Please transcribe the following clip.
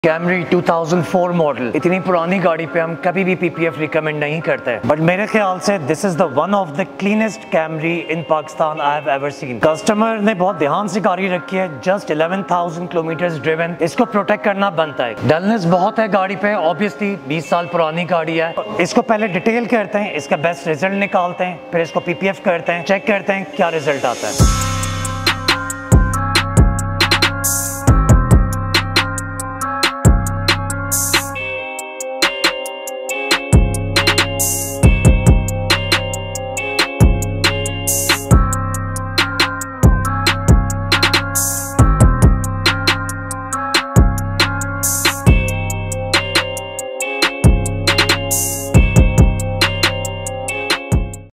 Camry 2004 model, इतनी पुरानी गाड़ी पे हम कभी भी PPF रिकमेंड नहीं करते, बट मेरे ख्याल से this is the one of the cleanest Camry in Pakistan I have ever seen. Customer ने बहुत ध्यान से गाड़ी रखी है, जस्ट 11,000 किलोमीटर ड्रिवन। इसको प्रोटेक्ट करना बनता है। डलनेस बहुत है गाड़ी पे, ऑब्वियसली 20 साल पुरानी गाड़ी है। इसको पहले डिटेल करते हैं, इसका बेस्ट रिजल्ट निकालते हैं, फिर इसको PPF करते हैं, चेक करते हैं क्या रिजल्ट आता है।